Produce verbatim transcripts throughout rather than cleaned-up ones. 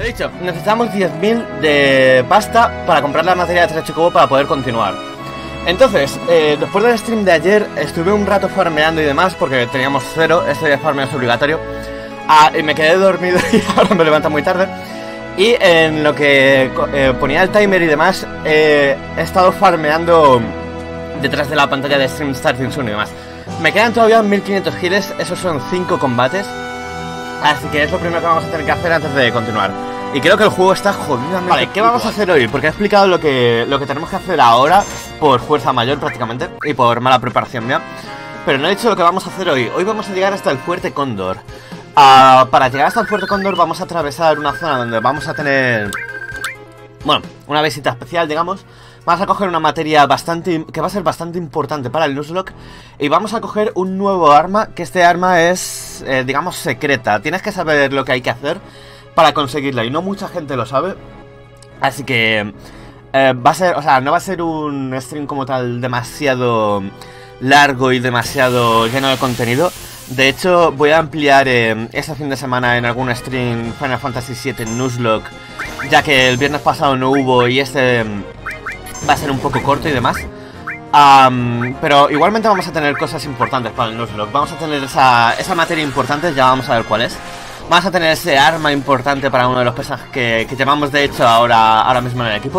Lo dicho, necesitamos diez mil de pasta para comprar la materia de tres chocobo para poder continuar. Entonces, eh, después del stream de ayer estuve un rato farmeando y demás porque teníamos cero, este día farmeo es obligatorio. Ah, y me quedé dormido y ahora me levanto muy tarde. Y en lo que eh, ponía el timer y demás, eh, he estado farmeando detrás de la pantalla de Stream Starting Soon y demás. Me quedan todavía mil quinientos giles, esos son cinco combates. Así que es lo primero que vamos a tener que hacer antes de continuar. Y creo que el juego está jodidamente... Vale, ¿qué vamos a hacer hoy? Porque he explicado lo que, lo que tenemos que hacer ahora por fuerza mayor prácticamente y por mala preparación mía. Pero no he dicho lo que vamos a hacer hoy. Hoy vamos a llegar hasta el Fuerte Cóndor. Uh, para llegar hasta el Fuerte Cóndor vamos a atravesar una zona donde vamos a tener... Bueno, una visita especial, digamos. Vamos a coger una materia bastante... que va a ser bastante importante para el Nuzlocke. Y vamos a coger un nuevo arma, que este arma es, eh, digamos, secreta. Tienes que saber lo que hay que hacer para conseguirla y no mucha gente lo sabe. Así que eh, va a ser, o sea, no va a ser un stream como tal demasiado largo y demasiado lleno de contenido. De hecho, voy a ampliar eh, este fin de semana en algún stream Final Fantasy siete Nuzlocke, ya que el viernes pasado no hubo y este eh, va a ser un poco corto y demás. Um, pero igualmente vamos a tener cosas importantes para el Nuzlocke. Vamos a tener esa, esa materia importante, ya vamos a ver cuál es. Vamos a tener ese arma importante para uno de los personajes que, que llevamos de hecho ahora, ahora mismo en el equipo.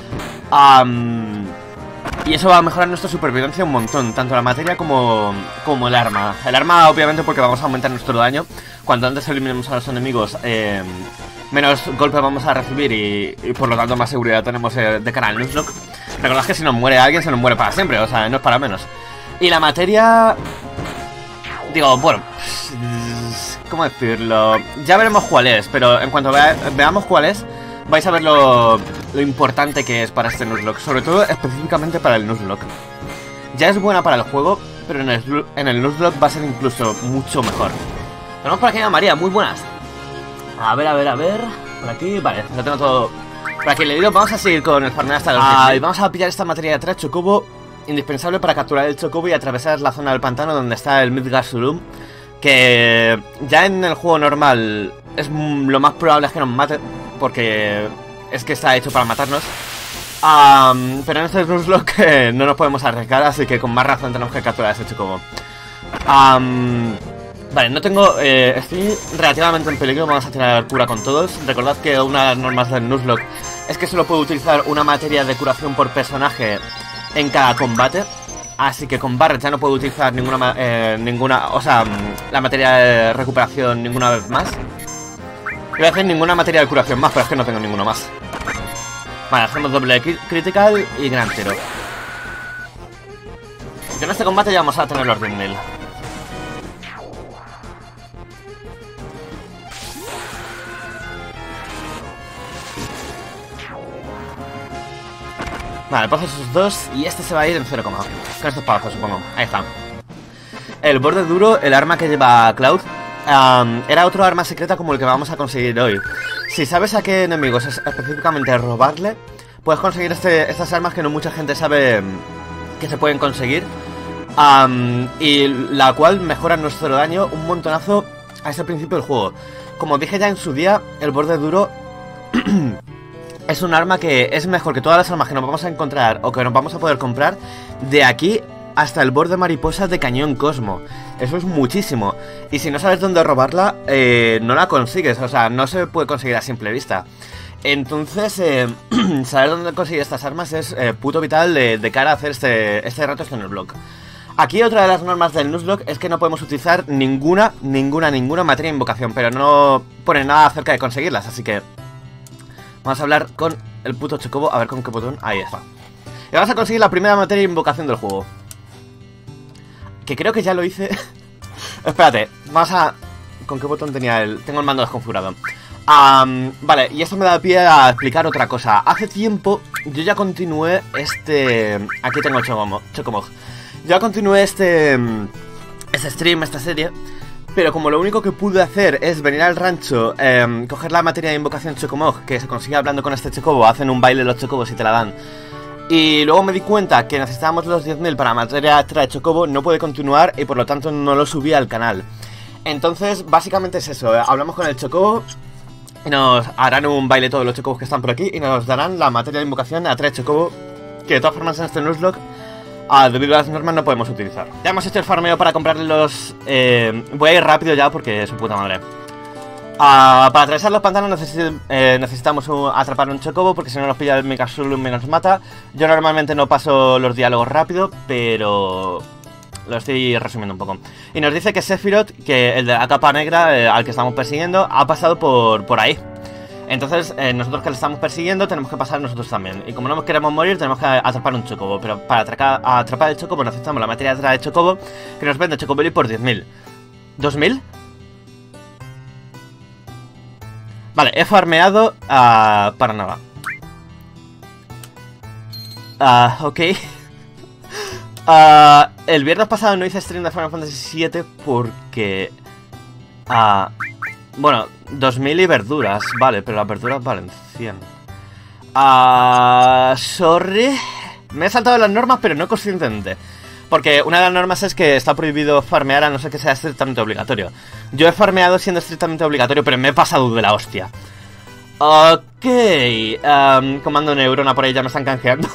Um, y eso va a mejorar nuestra supervivencia un montón, tanto la materia como, como el arma. El arma obviamente porque vamos a aumentar nuestro daño. Cuanto antes eliminemos a los enemigos, eh, menos golpe vamos a recibir y, y por lo tanto más seguridad tenemos eh, de cara al Nuzlocke. Recordad que si nos muere alguien se nos muere para siempre, o sea, no es para menos. Y la materia... Digo, bueno... ¿Cómo decirlo? Ya veremos cuál es, pero en cuanto vea, veamos cuál es, vais a ver lo, lo importante que es para este Nuzlocke. Sobre todo, específicamente para el Nuzlocke. Ya es buena para el juego, pero en el, en el Nuzlocke va a ser incluso mucho mejor. Tenemos por aquí a María, muy buenas. A ver, a ver, a ver... Por aquí, vale, lo tengo todo... Por aquí le digo, vamos a seguir con el farmeo hasta los ah, y vamos a pillar esta materia de tres chocobo, indispensable para capturar el chocobo y atravesar la zona del pantano donde está el Midgardsormr. Que ya en el juego normal es lo más probable es que nos mate, porque es que está hecho para matarnos. um, Pero en este Nuzlocke no nos podemos arriesgar, así que con más razón tenemos que capturar a ese chocobo. um, Vale, no tengo... Eh, estoy relativamente en peligro, vamos a tirar cura con todos. Recordad que una de las normas del Nuzlocke es que solo puedo utilizar una materia de curación por personaje en cada combate. Así que con Barret ya no puedo utilizar ninguna, eh, ninguna, o sea, la materia de recuperación ninguna vez más. Voy a hacer ninguna materia de curación más, pero es que no tengo ninguna más. Vale, hacemos doble critical y gran tiro. Y en este combate ya vamos a tener los diez mil. Vale, paso esos dos y este se va a ir en cero, con estos pazos, supongo. Ahí está. El borde duro, el arma que lleva Cloud, um, era otro arma secreta como el que vamos a conseguir hoy. Si sabes a qué enemigos es específicamente robarle, puedes conseguir este, estas armas que no mucha gente sabe que se pueden conseguir. Um, y la cual mejora nuestro daño un montonazo a ese principio del juego. Como dije ya en su día, el borde duro... es un arma que es mejor que todas las armas que nos vamos a encontrar o que nos vamos a poder comprar de aquí hasta el borde mariposa de Cañón Cosmo. Eso es muchísimo. Y si no sabes dónde robarla, eh, no la consigues. O sea, no se puede conseguir a simple vista. Entonces, eh, saber dónde conseguir estas armas es eh, puto vital de, de cara a hacer este, este reto en el blog. Aquí otra de las normas del Nuzlocke es que no podemos utilizar ninguna, ninguna, ninguna materia de invocación. Pero no pone nada acerca de conseguirlas, así que... vamos a hablar con el puto chocobo, a ver con qué botón. Ahí está. Y vamos a conseguir la primera materia de invocación del juego. Que creo que ya lo hice. Espérate, vamos a... ¿con qué botón tenía el...? Tengo el mando desconfigurado. um, Vale, y esto me da pie a explicar otra cosa. Hace tiempo yo ya continué este... Aquí tengo el Chocomog. Yo ya continué este... Este stream, esta serie... Pero como lo único que pude hacer es venir al rancho, eh, coger la materia de invocación Chocomog, que se consigue hablando con este chocobo, hacen un baile los chocobos y te la dan. Y luego me di cuenta que necesitábamos los diez mil para materia extra de chocobo, no pude continuar y por lo tanto no lo subí al canal. Entonces, básicamente es eso, eh, hablamos con el chocobo, Y nos harán un baile todos los chocobos que están por aquí y nos darán la materia de invocación a tres chocobos que de todas formas en este Nuzlocke, ah, debido a las normas, no podemos utilizar. Ya hemos hecho el farmeo para comprarle los... Eh, voy a ir rápido ya porque es su puta madre. Ah, para atravesar los pantanos necesi eh, necesitamos un, atrapar un chocobo porque si no nos pilla el Megazulum y nos mata. Yo normalmente no paso los diálogos rápido, pero... lo estoy resumiendo un poco. Y nos dice que Sephiroth, que el de la capa negra, eh, al que estamos persiguiendo, ha pasado por, por ahí. Entonces, eh, nosotros que le estamos persiguiendo, tenemos que pasar nosotros también. Y como no nos queremos morir, tenemos que atrapar un chocobo. Pero para atracar, atrapar el chocobo necesitamos la materia de chocobo, que nos vende Chocobelly por diez mil. ¿dos mil? Vale, he farmeado uh, para nada. Uh, ok. Uh, el viernes pasado no hice stream de Final Fantasy siete porque... Uh, bueno, dos mil y verduras, vale, pero las verduras valen cien. Uh, sorry. Me he saltado las normas, pero no conscientemente. Porque una de las normas es que está prohibido farmear a no ser que sea estrictamente obligatorio. Yo he farmeado siendo estrictamente obligatorio, pero me he pasado de la hostia. Ok. Um, comando Neurona por ahí ya me están canjeando.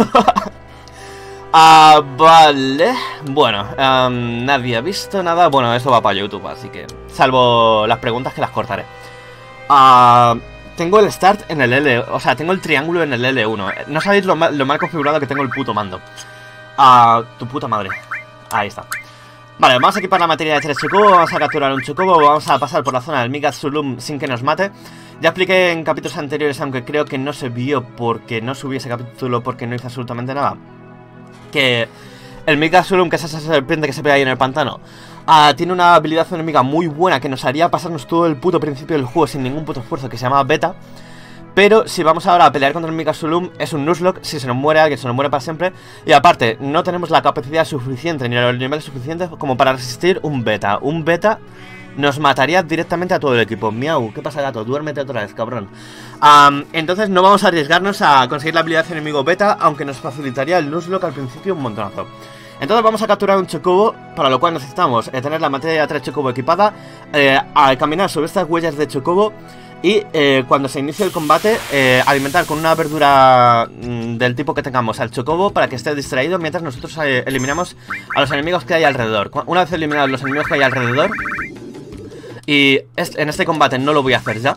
Ah, uh, vale. Bueno, um, nadie ha visto nada. Bueno, esto va para YouTube, así que... salvo las preguntas que las cortaré. Ah... Uh, tengo el start en el L... o sea, tengo el triángulo en el L uno. No sabéis lo mal, lo mal configurado que tengo el puto mando. Ah... Uh, tu puta madre. Ahí está. Vale, vamos a equipar la materia de tres chocobo. Vamos a capturar un chocobo. Vamos a pasar por la zona del Megazulum sin que nos mate. Ya expliqué en capítulos anteriores, aunque creo que no se vio porque no subí ese capítulo porque no hice absolutamente nada, que el Megazulum, que es esa serpiente que se ve ahí en el pantano, uh, tiene una habilidad enemiga muy buena que nos haría pasarnos todo el puto principio del juego sin ningún puto esfuerzo, que se llama Beta. Pero si vamos ahora a pelear contra el Megazulum, es un Nuzlocke. Si se nos muere alguien, se nos muere para siempre. Y aparte, no tenemos la capacidad suficiente ni los niveles suficientes como para resistir un Beta. Un Beta nos mataría directamente a todo el equipo. Miau, ¿qué pasa, gato? Duérmete otra vez, cabrón. Um, entonces no vamos a arriesgarnos a conseguir la habilidad enemigo Beta, aunque nos facilitaría el Nuzlocke al principio un montonazo. Entonces vamos a capturar un chocobo, para lo cual necesitamos eh, tener la materia de tres chocobo equipada, eh, a caminar sobre estas huellas de chocobo y eh, cuando se inicie el combate, eh, alimentar con una verdura mm, del tipo que tengamos al chocobo para que esté distraído mientras nosotros eh, eliminamos a los enemigos que hay alrededor. Una vez eliminados los enemigos que hay alrededor, y en este combate no lo voy a hacer ya.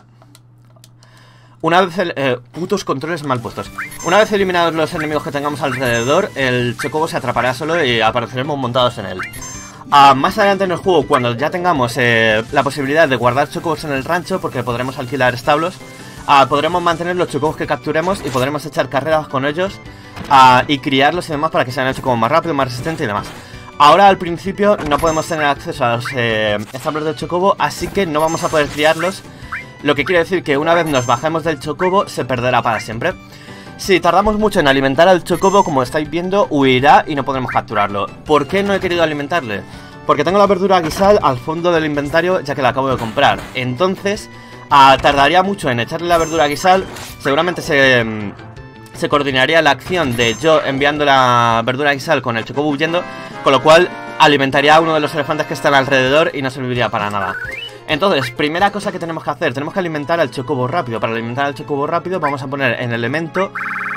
Una vez... El, eh, putos controles mal puestos. Una vez eliminados los enemigos que tengamos alrededor, el chocobo se atrapará solo y apareceremos montados en él. Uh, más adelante en el juego, cuando ya tengamos eh, la posibilidad de guardar chocobos en el rancho, porque podremos alquilar establos, uh, podremos mantener los chocobos que capturemos y podremos echar carreras con ellos uh, y criarlos y demás para que sean el chocobo más rápido, más resistente y demás. Ahora al principio no podemos tener acceso a los eh, establos del chocobo, así que no vamos a poder criarlos. Lo que quiere decir que una vez nos bajemos del chocobo, se perderá para siempre. Si tardamos mucho en alimentar al chocobo, como estáis viendo, huirá y no podremos capturarlo. ¿Por qué no he querido alimentarle? Porque tengo la verdura guisal al fondo del inventario, ya que la acabo de comprar. Entonces, uh, tardaría mucho en echarle la verdura guisal. Seguramente se, um, se coordinaría la acción de yo enviando la verdura guisal con el chocobo huyendo, con lo cual alimentaría a uno de los elefantes que están alrededor y no serviría para nada. Entonces, primera cosa que tenemos que hacer, tenemos que alimentar al chocobo rápido. Para alimentar al chocobo rápido vamos a poner en elemento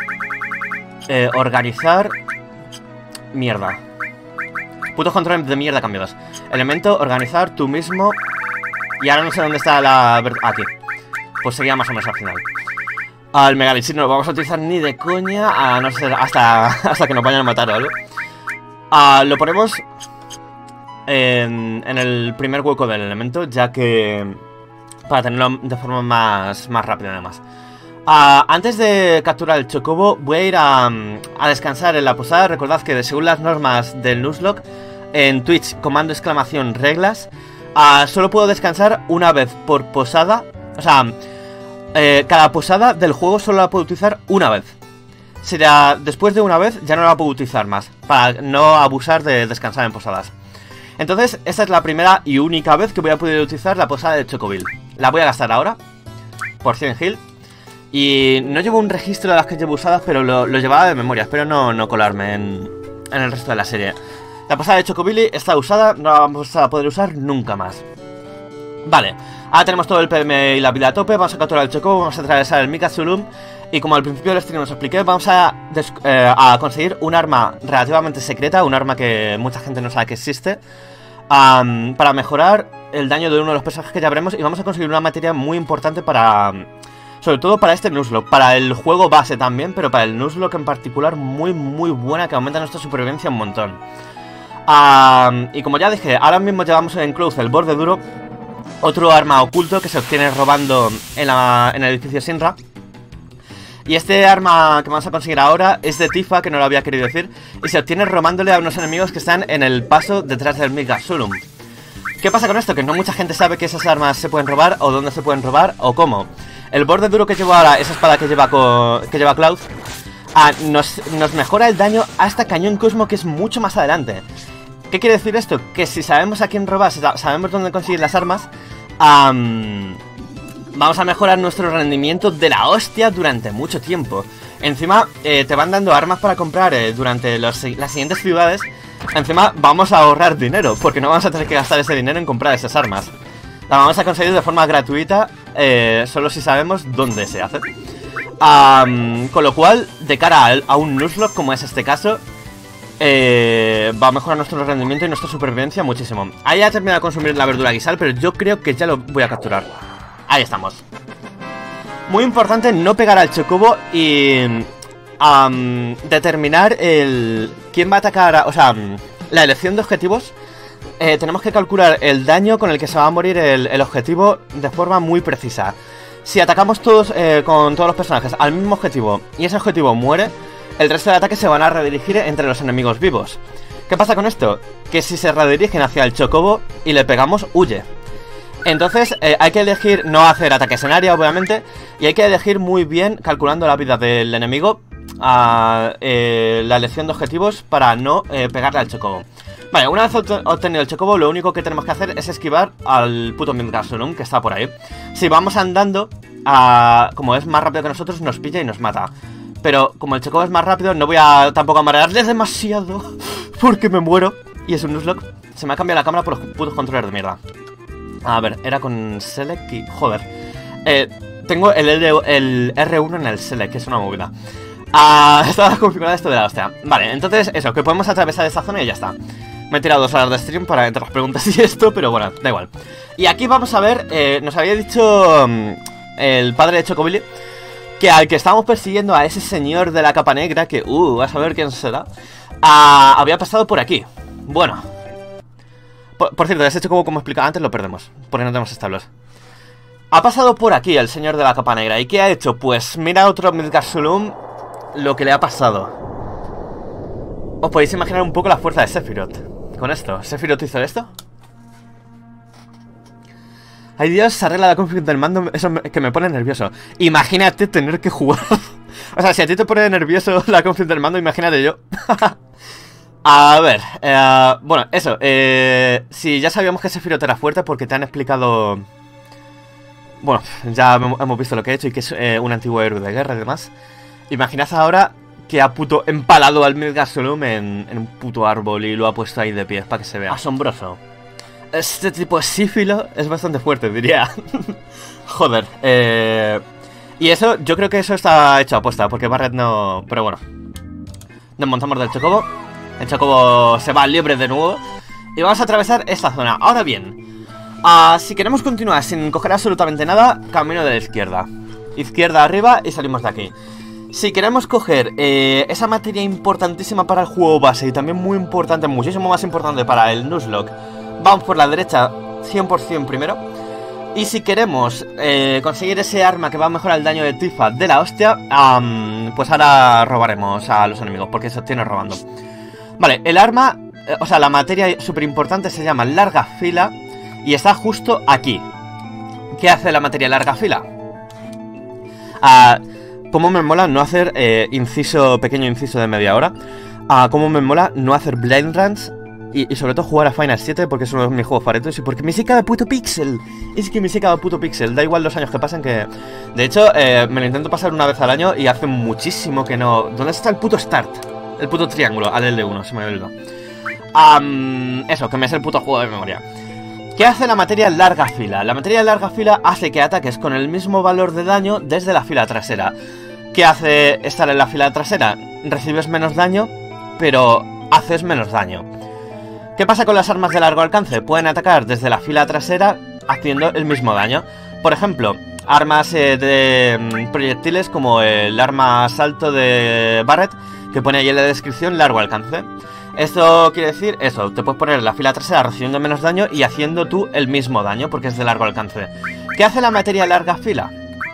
eh, organizar. Mierda. Putos controles de mierda cambiados. Elemento organizar tú mismo. Y ahora no sé dónde está la... Aquí. Pues sería más o menos al final. Al Megalixir no lo vamos a utilizar ni de coña, a no ser hasta, hasta que nos vayan a matar o algo. Uh, lo ponemos en, en el primer hueco del elemento, ya que para tenerlo de forma más, más rápida además. Uh, antes de capturar el chocobo voy a ir a, a descansar en la posada. Recordad que según las normas del Nuzlocke, en Twitch, comando exclamación reglas, uh, solo puedo descansar una vez por posada. O sea, eh, cada posada del juego solo la puedo utilizar una vez. Será después de una vez ya no la puedo utilizar más, para no abusar de descansar en posadas. Entonces esta es la primera y única vez que voy a poder utilizar la posada de Chocoville. La voy a gastar ahora por cien heal. Y no llevo un registro de las que llevo usadas, pero lo, lo llevaba de memoria. Espero no, no colarme en, en el resto de la serie. La posada de Chocoville está usada, no la vamos a poder usar nunca más. Vale, ahora tenemos todo el P M y la vida a tope. Vamos a capturar el Chocobo, vamos a atravesar el Mika Zulum. Y como al principio del stream os expliqué, vamos a, eh, a conseguir un arma relativamente secreta. Un arma que mucha gente no sabe que existe, um, para mejorar el daño de uno de los personajes que ya veremos. Y vamos a conseguir una materia muy importante para... sobre todo para este Nuzlocke, para el juego base también, pero para el Nuzlocke en particular muy muy buena, que aumenta nuestra supervivencia un montón. Um, y como ya dije, ahora mismo llevamos en Cloth el borde duro, otro arma oculto que se obtiene robando en, la, en el edificio Shinra. Y este arma que vamos a conseguir ahora es de Tifa, que no lo había querido decir, y se obtiene robándole a unos enemigos que están en el paso detrás del Mika Zulum. ¿Qué pasa con esto? Que no mucha gente sabe que esas armas se pueden robar, o dónde se pueden robar, o cómo. El borde duro que llevo ahora, esa espada que lleva, que lleva Cloud, ah, nos, nos mejora el daño hasta Cañón Cosmo, que es mucho más adelante. ¿Qué quiere decir esto? Que si sabemos a quién robar, si sabemos dónde conseguir las armas, um, vamos a mejorar nuestro rendimiento de la hostia durante mucho tiempo. Encima, eh, te van dando armas para comprar eh, durante los, las siguientes ciudades. Encima, vamos a ahorrar dinero, porque no vamos a tener que gastar ese dinero en comprar esas armas. La vamos a conseguir de forma gratuita, eh, solo si sabemos dónde se hace. Um, con lo cual, de cara a, a un Nuzlocke, como es este caso, eh, va a mejorar nuestro rendimiento y nuestra supervivencia muchísimo. Ahí ha terminado de consumir la verdura guisal, pero yo creo que ya lo voy a capturar. Ahí estamos. Muy importante no pegar al Chocobo y um, determinar el quién va a atacar, a, o sea, la elección de objetivos. Eh, tenemos que calcular el daño con el que se va a morir el, el objetivo de forma muy precisa. Si atacamos todos eh, con todos los personajes al mismo objetivo y ese objetivo muere, el resto de ataques se van a redirigir entre los enemigos vivos. ¿Qué pasa con esto? Que si se redirigen hacia el Chocobo y le pegamos, huye. Entonces eh, hay que elegir no hacer ataques en área, obviamente, y hay que elegir muy bien, calculando la vida del enemigo, a, eh, la elección de objetivos para no eh, pegarle al Chocobo. Vale, una vez obtenido el Chocobo, lo único que tenemos que hacer es esquivar al puto Mika Zulum, que está por ahí. Si vamos andando, a, como es más rápido que nosotros, nos pilla y nos mata. Pero como el Chocobo es más rápido, no voy a tampoco a marearle demasiado, porque me muero. Y es un Nuzlocke. Se me ha cambiado la cámara por los putos controles de mierda. A ver, era con Select y... joder. Eh, tengo el, L, el R uno en el Select, que es una movida. Ah, estaba configurado esto de la hostia. Vale, entonces eso, que podemos atravesar esta zona y ya está. Me he tirado dos horas de stream para entre las preguntas y esto, pero bueno, da igual. Y aquí vamos a ver, eh, nos había dicho um, el padre de Chocobilly que al que estábamos persiguiendo, a ese señor de la capa negra, que, uh, vas a ver quién será, uh, había pasado por aquí. Bueno, por, por cierto, ese Chocobo, como explicaba antes, lo perdemos, porque no tenemos establos. Ha pasado por aquí el señor de la capa negra. ¿Y qué ha hecho? Pues mira otro Mika Zulum lo que le ha pasado. Os podéis imaginar un poco la fuerza de Sephiroth con esto. ¿Sephiroth hizo esto? Ay Dios, se arregla la config del mando. Eso me, que me pone nervioso. Imagínate tener que jugar. O sea, si a ti te pone nervioso la config del mando, imagínate yo. A ver, eh, bueno, eso, eh, si ya sabíamos que Sephiroth era fuerte porque te han explicado... Bueno, ya hemos visto lo que ha hecho y que es eh, un antiguo héroe de guerra y demás. Imaginad ahora que ha puto empalado al Mika Zulum en, en un puto árbol y lo ha puesto ahí de pies para que se vea. Asombroso. Este tipo de sífilo es bastante fuerte, diría. Joder, eh... y eso, yo creo que eso está hecho a aposta, porque Barret no... Pero bueno. Nos montamos del Chocobo. El Chocobo se va libre de nuevo. Y vamos a atravesar esta zona. Ahora bien, uh, si queremos continuar sin coger absolutamente nada, camino de la izquierda. Izquierda arriba y salimos de aquí. Si queremos coger eh, esa materia importantísima para el juego base y también muy importante, muchísimo más importante para el Nuzlocke, vamos por la derecha cien por cien primero. Y si queremos eh, conseguir ese arma que va a mejorar el daño de Tifa de la hostia, um, pues ahora robaremos a los enemigos, porque se obtiene robando. Vale, el arma, eh, o sea, la materia súper importante se llama larga fila y está justo aquí. ¿Qué hace la materia larga fila? Ah... Uh, Cómo me mola no hacer eh, inciso, pequeño inciso de media hora. Ah, cómo me mola no hacer blind runs. Y, y sobre todo jugar a Final siete, porque es uno de mis juegos favoritos. Y porque me sé cada puto pixel. Es que me sé cada puto pixel. Da igual los años que pasen que... De hecho, eh, me lo intento pasar una vez al año y hace muchísimo que no... ¿Dónde está el puto start? El puto triángulo, al L uno, se me olvidó. Um, eso, que me es el puto juego de memoria. ¿Qué hace la materia larga fila? La materia larga fila hace que ataques con el mismo valor de daño desde la fila trasera. ¿Qué hace estar en la fila trasera? Recibes menos daño, pero haces menos daño. ¿Qué pasa con las armas de largo alcance? Pueden atacar desde la fila trasera haciendo el mismo daño. Por ejemplo, armas eh, de proyectiles como el arma asalto de Barret, que pone ahí en la descripción largo alcance. Esto quiere decir eso, te puedes poner en la fila trasera recibiendo menos daño y haciendo tú el mismo daño porque es de largo alcance. ¿Qué hace la materia larga fila?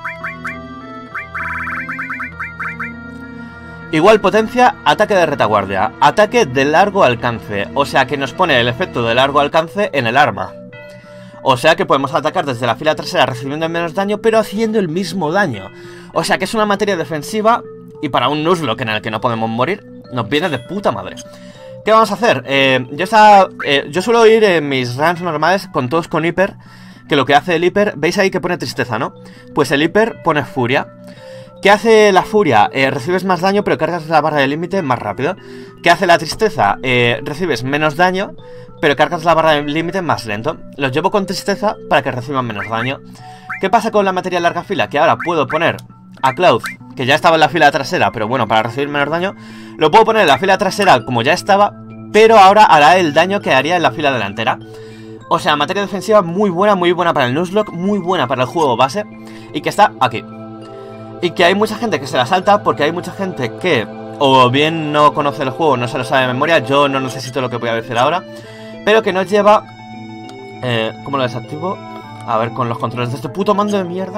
Igual potencia, ataque de retaguardia, ataque de largo alcance, o sea que nos pone el efecto de largo alcance en el arma. O sea que podemos atacar desde la fila trasera recibiendo menos daño, pero haciendo el mismo daño. O sea que es una materia defensiva y para un Nuzlocke en el que no podemos morir, nos viene de puta madre. ¿Qué vamos a hacer? Eh, yo, está, eh, yo suelo ir en mis runs normales con todos con hiper, que lo que hace el hiper, veis ahí que pone tristeza, ¿no? Pues el hiper pone furia. ¿Qué hace la furia? Eh, recibes más daño pero cargas la barra de límite más rápido. ¿Qué hace la tristeza? Eh, recibes menos daño pero cargas la barra de límite más lento. Los llevo con tristeza para que reciban menos daño. ¿Qué pasa con la materia larga fila? Que ahora puedo poner a Cloud, que ya estaba en la fila trasera, pero bueno, para recibir menos daño, lo puedo poner en la fila trasera como ya estaba, pero ahora hará el daño que haría en la fila delantera. O sea, materia defensiva muy buena, muy buena para el Nuzlocke, muy buena para el juego base, y que está aquí. Y que hay mucha gente que se la salta porque hay mucha gente que o bien no conoce el juego, no se lo sabe de memoria, yo no necesito lo que voy a decir ahora, pero que nos lleva... Eh, ¿Cómo lo desactivo? A ver, con los controles de este puto mando de mierda.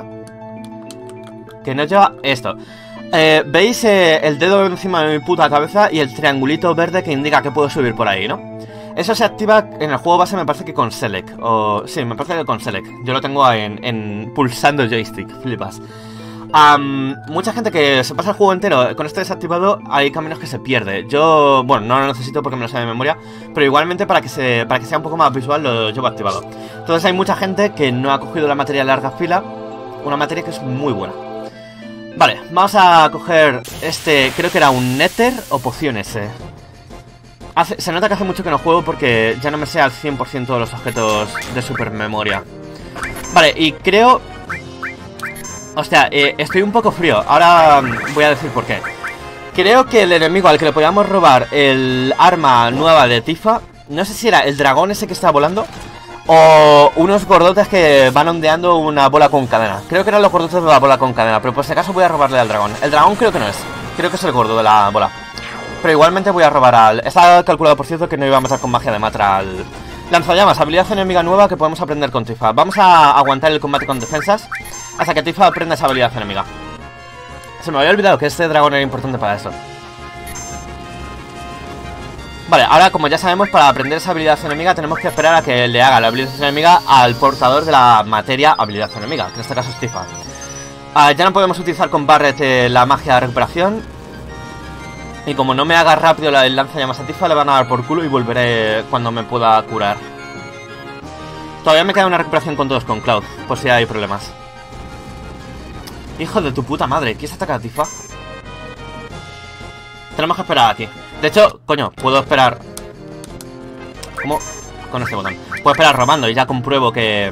Que nos lleva esto. Eh, ¿Veis eh, el dedo encima de mi puta cabeza y el triangulito verde que indica que puedo subir por ahí, no? Eso se activa en el juego base, me parece que con Select. O sí, me parece que con Select. Yo lo tengo en, en pulsando el joystick, flipas. Um, mucha gente que se pasa el juego entero con esto desactivado, hay caminos que se pierde. Yo, bueno, no lo necesito porque me lo sé de memoria, pero igualmente para que, se, para que sea un poco más visual lo llevo activado. Entonces hay mucha gente que no ha cogido la materia larga fila, una materia que es muy buena. Vale, vamos a coger este, creo que era un Nether o pociones ese. Hace, se nota que hace mucho que no juego porque ya no me sé al cien por ciento de los objetos de super memoria. Vale, y creo... Hostia, eh, estoy un poco frío. Ahora voy a decir por qué. Creo que el enemigo al que le podíamos robar el arma nueva de Tifa, no sé si era el dragón ese que está volando o unos gordotes que van ondeando una bola con cadena. Creo que eran los gordotes de la bola con cadena, pero por si acaso voy a robarle al dragón. El dragón creo que no es. Creo que es el gordo de la bola. Pero igualmente voy a robar al... Está calculado, por cierto, que no iba a matar con magia de matra al... Lanzallamas, habilidad enemiga nueva que podemos aprender con Tifa. Vamos a aguantar el combate con defensas hasta que Tifa aprenda esa habilidad enemiga. Se me había olvidado que este dragón era importante para eso. Vale, ahora como ya sabemos, para aprender esa habilidad enemiga tenemos que esperar a que le haga la habilidad enemiga al portador de la materia habilidad enemiga, que en este caso es Tifa. uh, Ya no podemos utilizar con Barret eh, la magia de recuperación. Y como no me haga rápido la lanzallamas a Tifa, le van a dar por culo y volveré cuando me pueda curar. Todavía me queda una recuperación con todos con Cloud, por si hay problemas. Hijo de tu puta madre, ¿quieres atacar a Tifa? Tenemos que esperar aquí. De hecho, coño, puedo esperar. ¿Cómo? Con este botón. Puedo esperar robando y ya compruebo que...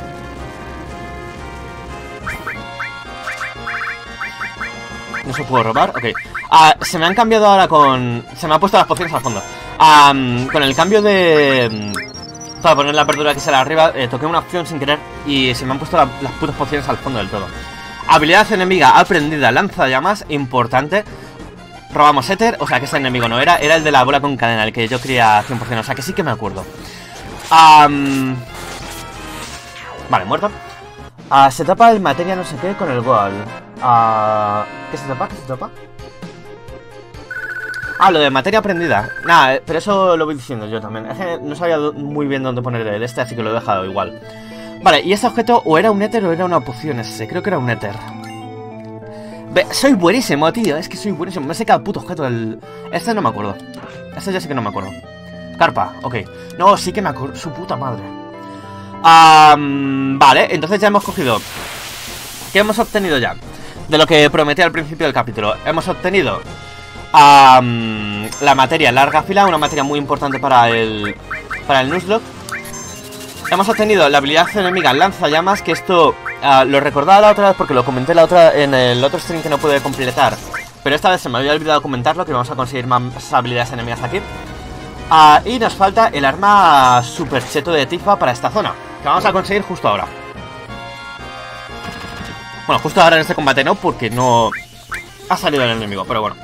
¿No se puede robar? Ok. Ah, se me han cambiado ahora con... Se me han puesto las pociones al fondo. Ah, con el cambio de... Para poner la apertura que sale arriba, eh, toqué una opción sin querer y se me han puesto la, las putas pociones al fondo del todo. Habilidad enemiga aprendida, lanzallamas, importante. Robamos éter, o sea que ese enemigo no era, era el de la bola con cadena, el que yo quería cien por cien, o sea que sí que me acuerdo. Um... Vale, muerto. Uh, se tapa el materia no sé qué con el wall. Uh... ¿Qué se tapa? ¿Qué se tapa? Ah, lo de materia aprendida. Nada, pero eso lo voy diciendo yo también. Es que no sabía muy bien dónde poner el este, así que lo he dejado igual. Vale, y este objeto o era un éter o era una poción ese. Creo que era un éter. Ve, soy buenísimo, tío. Es que soy buenísimo. Me sé cada puto objeto del... Este no me acuerdo. Este ya sí que no me acuerdo. Carpa, ok. No, sí que me acuerdo. Su puta madre. Um, vale, entonces ya hemos cogido... ¿Qué hemos obtenido ya? De lo que prometí al principio del capítulo. Hemos obtenido... Um, la materia larga fila, una materia muy importante para el para el Nuzlocke. hemos obtenido la habilidad enemiga lanzallamas, que esto uh, lo recordaba la otra vez porque lo comenté la otra en el otro stream que no pude completar. Pero esta vez se me había olvidado comentarlo, que vamos a conseguir más habilidades enemigas aquí. Uh, y nos falta el arma super cheto de Tifa para esta zona, que vamos a conseguir justo ahora. Bueno, justo ahora en este combate no, porque no ha salido el enemigo, pero bueno.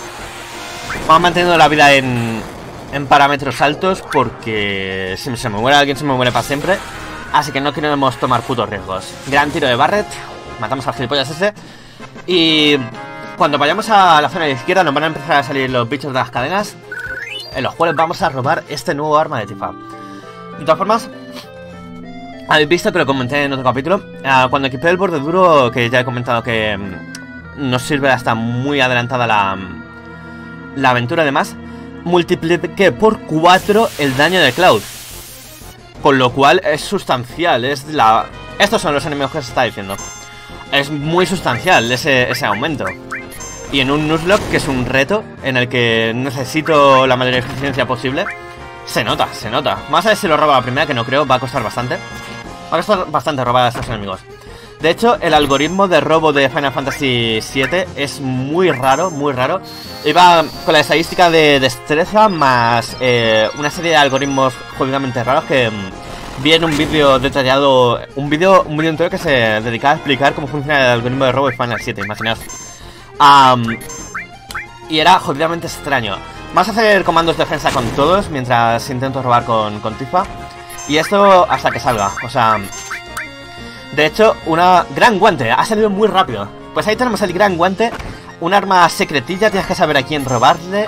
Vamos manteniendo la vida en, en parámetros altos, porque si se me muere alguien, se me muere para siempre. Así que no queremos tomar putos riesgos. Gran tiro de Barret, matamos al gilipollas ese. Y cuando vayamos a la zona de izquierda nos van a empezar a salir los bichos de las cadenas, en los cuales vamos a robar este nuevo arma de Tifa. De todas formas, habéis visto que lo comenté en otro capítulo, uh, cuando equipé el borde duro, que ya he comentado que um, nos sirve hasta muy adelantada la, la aventura, además multipliqué por cuatro el daño de Cloud, con lo cual es sustancial. Es la... Estos son los enemigos que se está diciendo. Es muy sustancial ese, ese aumento. Y en un Nuzlocke, que es un reto en el que necesito la mayor eficiencia posible, se nota, se nota. Más a ver si lo roba la primera, que no creo, va a costar bastante. Va a costar bastante robar a estos enemigos. De hecho, el algoritmo de robo de Final Fantasy siete es muy raro, muy raro. Iba con la estadística de destreza más eh, una serie de algoritmos jodidamente raros que mmm, vi en un vídeo detallado, un vídeo un vídeo entero que se dedicaba a explicar cómo funciona el algoritmo de robo de Final siete, imaginaos. Um, y era jodidamente extraño. Vamos a hacer comandos de defensa con todos mientras intento robar con, con Tifa. Y esto hasta que salga, o sea... De hecho, una gran guante, ha salido muy rápido. Pues ahí tenemos el gran guante, un arma secretilla, tienes que saber a quién robarle,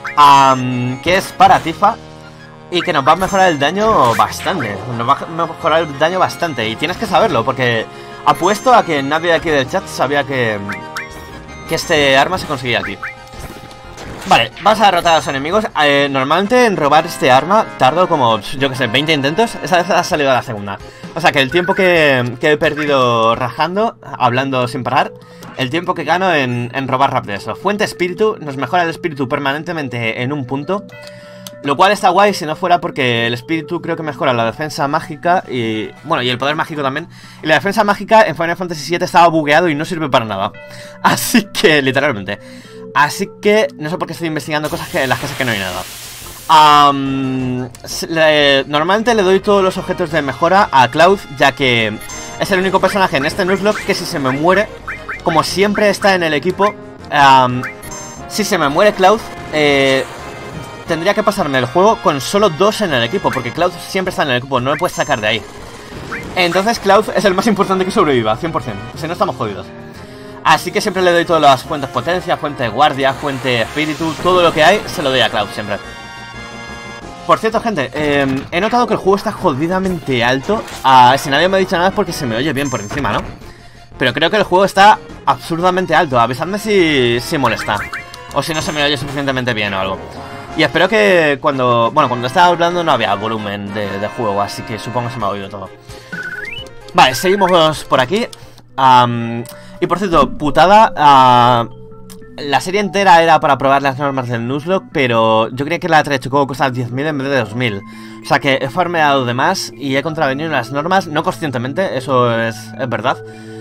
um, que es para Tifa, y que nos va a mejorar el daño bastante. Nos va a mejorar el daño bastante, y tienes que saberlo, porque apuesto a que nadie de aquí del chat sabía que, que este arma se conseguía aquí. Vale, vamos a derrotar a los enemigos. eh, Normalmente en robar este arma tardo como, yo que sé, veinte intentos. Esa vez ha salido a la segunda. O sea que el tiempo que, que he perdido rajando, hablando sin parar, el tiempo que gano en, en robar rápido eso. Fuente espíritu, nos mejora el espíritu permanentemente en un punto, lo cual está guay si no fuera porque el espíritu creo que mejora la defensa mágica y... bueno, y el poder mágico también. Y la defensa mágica en Final Fantasy siete estaba bugueado y no sirve para nada. Así que, literalmente... Así que no sé por qué estoy investigando cosas que, en las que sé que no hay nada. um, le, Normalmente le doy todos los objetos de mejora a Cloud, ya que es el único personaje en este Nuzlocke que si se me muere, como siempre está en el equipo, um, si se me muere Cloud, eh, tendría que pasarme el juego con solo dos en el equipo, porque Cloud siempre está en el equipo, no lo puedes sacar de ahí. Entonces Cloud es el más importante que sobreviva, cien por cien, si no estamos jodidos. Así que siempre le doy todas las fuentes potencia, fuente de guardia, fuente espíritu, todo lo que hay se lo doy a Cloud siempre. Por cierto, gente, eh, he notado que el juego está jodidamente alto. uh, Si nadie me ha dicho nada es porque se me oye bien por encima, ¿no? Pero creo que el juego está absurdamente alto. Avisadme si, si molesta, o si no se me oye suficientemente bien o algo. Y espero que cuando... bueno, cuando estaba hablando no había volumen de, de juego, así que supongo que se me ha oído todo. Vale, seguimos por aquí. um, Y por cierto, putada, uh, la serie entera era para probar las normas del Nuzlocke, pero yo creía que la Tre Chocobo costaba diez mil en vez de dos mil. O sea que he farmeado de más y he contravenido las normas, no conscientemente, eso es, es verdad.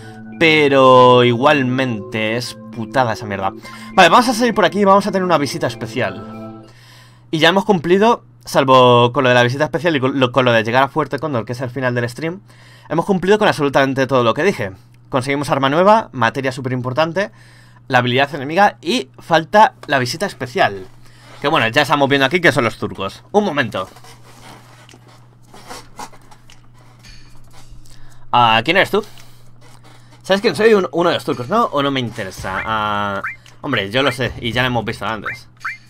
Pero igualmente es putada esa mierda. Vale, vamos a salir por aquí y vamos a tener una visita especial. Y ya hemos cumplido, salvo con lo de la visita especial y con lo, con lo de llegar a Fuerte Cóndor, que es el final del stream, hemos cumplido con absolutamente todo lo que dije. Conseguimos arma nueva, materia súper importante, la habilidad enemiga y falta la visita especial. Que bueno, ya estamos viendo aquí que son los turcos. Un momento. Uh, ¿Quién eres tú? ¿Sabes quién soy? Un, uno de los turcos, ¿no? ¿O no me interesa? Uh, hombre, yo lo sé y ya lo hemos visto antes.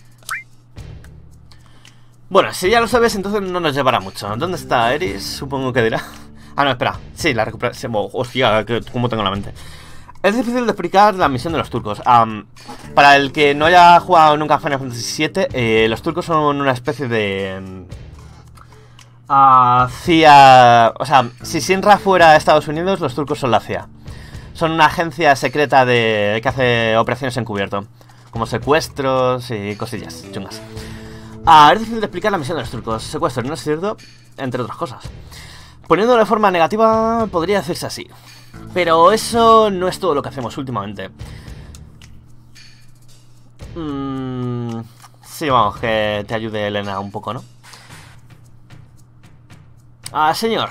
Bueno, si ya lo sabes, entonces no nos llevará mucho. ¿Dónde está Eris? Supongo que dirá... Ah, no, espera. Sí, la recuperación. Oh, hostia, que, cómo tengo la mente. Es difícil de explicar la misión de los turcos. Um, para el que no haya jugado nunca Final Fantasy siete, eh, los turcos son una especie de... Uh, C I A... O sea, si Shinra fuera Estados Unidos, los turcos son la C I A. Son una agencia secreta de que hace operaciones encubierto, como secuestros y cosillas chungas. Uh, es difícil de explicar la misión de los turcos. Secuestros, ¿no es cierto? Entre otras cosas. Poniéndolo de forma negativa, podría decirse así. Pero eso no es todo lo que hacemos últimamente. Mm, sí, vamos, que te ayude Elena un poco, ¿no? Ah, señor.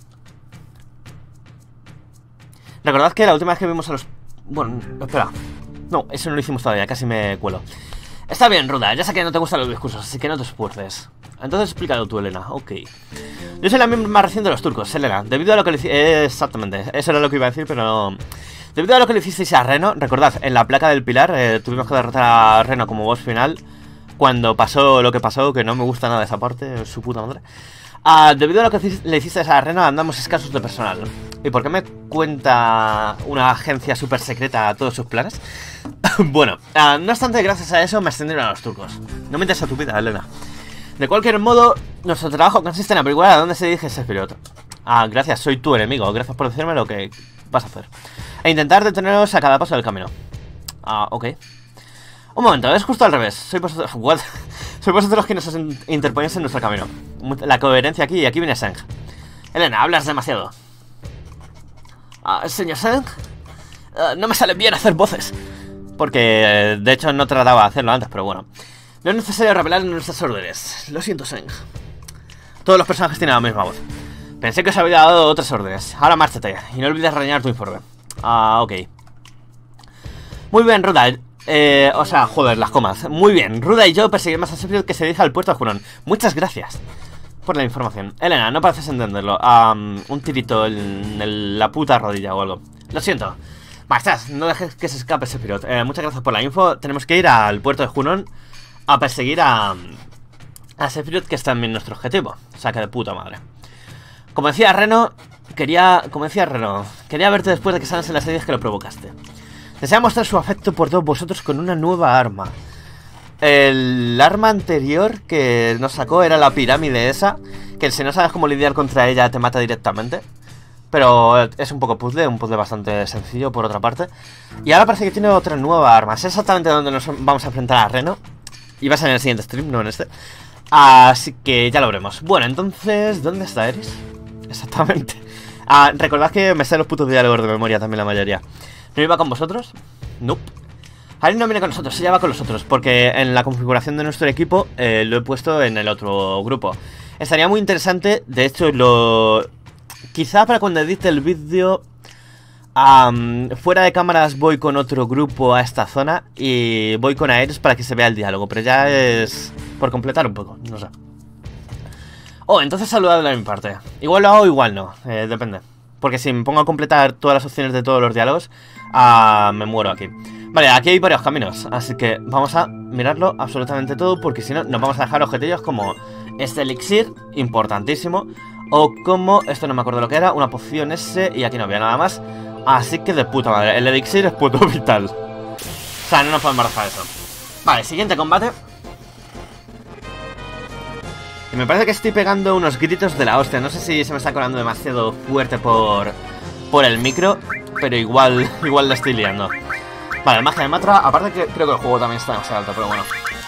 Recordad que la última vez que vimos a los... Bueno, espera. No, eso no lo hicimos todavía, casi me cuelo. Está bien, Ruda, ya sé que no te gustan los discursos, así que no te esfuerces. Entonces explícalo tú, Elena, ok. Yo soy la miembro más reciente de los turcos, Elena. Debido a lo que le hiciste... Exactamente, eso era lo que iba a decir, pero no... Debido a lo que le hicisteis a Reno, recordad, en la placa del pilar eh, tuvimos que derrotar a Reno como boss final. Cuando pasó lo que pasó, que no me gusta nada esa parte, su puta madre. Uh, debido a lo que le hiciste a Reno, andamos escasos de personal. ¿Y por qué me cuenta una agencia súper secreta todos sus planes? Bueno, uh, no obstante, gracias a eso me ascendieron a los turcos. No me interesa tu vida, Elena. De cualquier modo, nuestro trabajo consiste en averiguar a dónde se dirige ese piloto. Ah, gracias, soy tu enemigo. Gracias por decirme lo que vas a hacer. E intentar deteneros a cada paso del camino. Ah, ok. Un momento, es justo al revés. Soy vosotros... What? Soy vosotros quienes os interponéis en nuestro camino. La coherencia aquí, y aquí viene Seng. Elena, hablas demasiado. Ah, señor Seng, uh, no me sale bien hacer voces. Porque, de hecho, no trataba de hacerlo antes, pero bueno. No es necesario revelar nuestras órdenes. Lo siento, Seng. Todos los personajes tienen la misma voz. Pensé que os había dado otras órdenes. Ahora márchate y no olvides rellenar tu informe. Ah, ok. Muy bien, Ruda. Eh, o sea, joder, las comas. Muy bien, Ruda y yo perseguimos a Sephiroth que se dirige al puerto de Huron. Muchas gracias por la información. Elena, no pareces entenderlo. Um, un tirito en, en la puta rodilla o algo. Lo siento. Bastás, no dejes que se escape Sephiroth. Eh, muchas gracias por la info. Tenemos que ir al puerto de Huron a perseguir a... a Sephiroth, que es también nuestro objetivo. Saca de puta madre. Como decía Reno, quería... Como decía Reno, quería verte después de que sales en las series que lo provocaste. Desea mostrar su afecto por todos vosotros con una nueva arma. El arma anterior que nos sacó era la pirámide esa, que si no sabes cómo lidiar contra ella te mata directamente. Pero es un poco puzzle, un puzzle bastante sencillo por otra parte. Y ahora parece que tiene otra nueva arma. Es exactamente donde nos vamos a enfrentar a Reno. Y va a ser en el siguiente stream, no en este. Así que ya lo veremos. Bueno, entonces, ¿dónde está Eris? Exactamente. Ah, recordad que me sé los putos diálogos de memoria también la mayoría. ¿No iba con vosotros? Nope. Arin no viene con nosotros, ella va con los otros. Porque en la configuración de nuestro equipo eh, lo he puesto en el otro grupo. Estaría muy interesante, de hecho lo... Quizá para cuando edite el vídeo um, fuera de cámaras voy con otro grupo a esta zona. Y voy con Aeris para que se vea el diálogo. Pero ya es por completar un poco, no sé. Oh, entonces saludadle de mi parte. Igual lo hago, igual no, eh, depende. Porque si me pongo a completar todas las opciones de todos los diálogos, uh, me muero aquí. Vale, aquí hay varios caminos, así que vamos a mirarlo absolutamente todo, porque si no, nos vamos a dejar objetivos como este elixir, importantísimo, o como, esto no me acuerdo lo que era, una poción ese, y aquí no había nada más. Así que de puta madre, el elixir es puto vital. O sea, no nos podemos dejar eso. Vale, siguiente combate. Y me parece que estoy pegando unos gritos de la hostia. No sé si se me está colando demasiado fuerte por, por el micro, pero igual, igual la estoy liando. Vale, magia de Matra. Aparte que creo que el juego también está demasiado alto, pero bueno.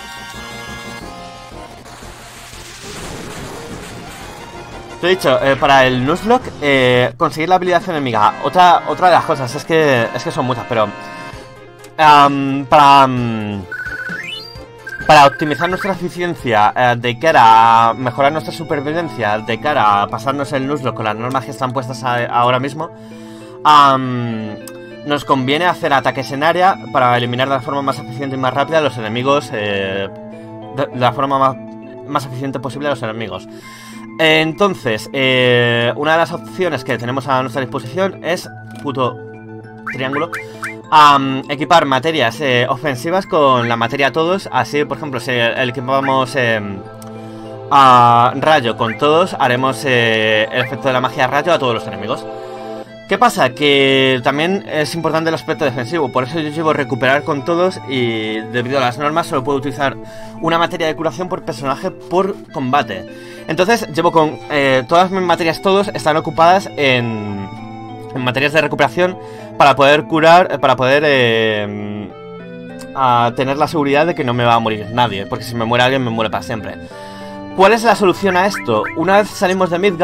Te he dicho, eh, para el Nuzlocke, eh, conseguir la habilidad enemiga. Otra, otra de las cosas, es que, es que son muchas, pero... Um, para... Um, Para optimizar nuestra eficiencia, eh, de cara a mejorar nuestra supervivencia, de cara a pasarnos el Nuzlocke con las normas que están puestas a, ahora mismo, um, nos conviene hacer ataques en área para eliminar de la forma más eficiente y más rápida a los enemigos, eh, de, de la forma más, más eficiente posible a los enemigos. Eh, entonces, eh, una de las opciones que tenemos a nuestra disposición es puto triángulo. Um, equipar materias eh, ofensivas con la materia todos. Así, por ejemplo, si el, el equipamos eh, a rayo con todos, haremos eh, el efecto de la magia rayo a todos los enemigos. ¿Qué pasa? Que también es importante el aspecto defensivo. Por eso yo llevo recuperar con todos. Y debido a las normas solo puedo utilizar una materia de curación por personaje por combate. Entonces llevo con eh, todas mis materias todos están ocupadas en, en materias de recuperación, para poder curar, para poder eh, a tener la seguridad de que no me va a morir nadie, porque si me muere alguien me muere para siempre. ¿Cuál es la solución a esto? Una vez salimos de Midgar,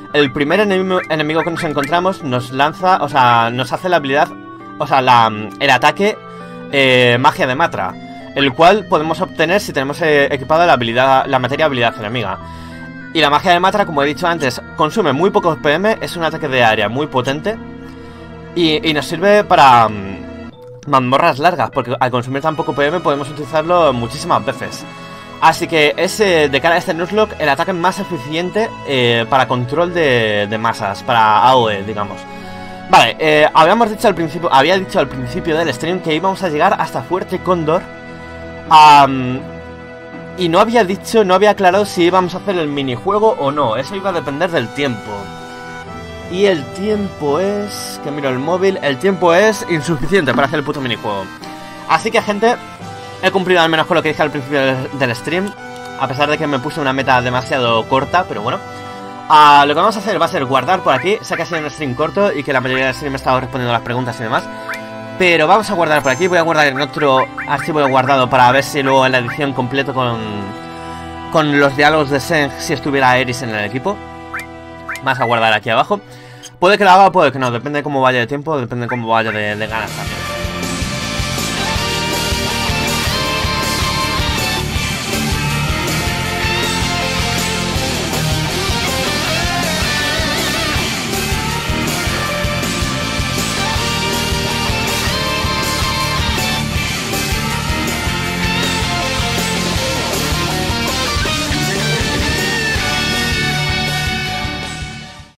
el primer enemigo, enemigo que nos encontramos nos lanza, o sea, nos hace la habilidad, o sea, la, el ataque eh, magia de Matra, el cual podemos obtener si tenemos eh, equipada la habilidad, la materia habilidad enemiga. Y la magia de Matra, como he dicho antes, consume muy pocos P M, es un ataque de área muy potente y, y nos sirve para um, mazmorras largas, porque al consumir tan poco P M podemos utilizarlo muchísimas veces. Así que es eh, de cara a este Nuzlocke el ataque más eficiente eh, para control de, de masas, para A O E, digamos. Vale, eh, habíamos dicho al principio, había dicho al principio del stream que íbamos a llegar hasta Fuerte Cóndor. Um, y no había dicho, no había aclarado si íbamos a hacer el minijuego o no. Eso iba a depender del tiempo. Y el tiempo es... que miro el móvil. El tiempo es insuficiente para hacer el puto minijuego. Así que, gente, he cumplido al menos con lo que dije al principio del, del stream. A pesar de que me puse una meta demasiado corta, pero bueno. Uh, lo que vamos a hacer va a ser guardar por aquí. Sé que ha sido un stream corto y que la mayoría del stream he estado respondiendo las preguntas y demás. Pero vamos a guardar por aquí. Voy a guardar en otro archivo de guardado para ver si luego en la edición completo con, con los diálogos de Zeng, si estuviera Eris en el equipo. Vamos a guardar aquí abajo. Puede que lo haga, puede que no. Depende de cómo vaya de tiempo, depende de cómo vaya de, de ganas también.